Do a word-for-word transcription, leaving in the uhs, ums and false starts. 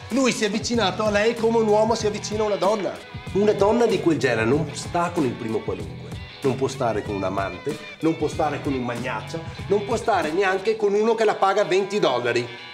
Lui si è avvicinato a lei come un uomo si avvicina a una donna. Una donna di quel genere non sta con il primo qualunque. Non può stare con un amante, non può stare con un magnaccia, non può stare neanche con uno che la paga venti dollari.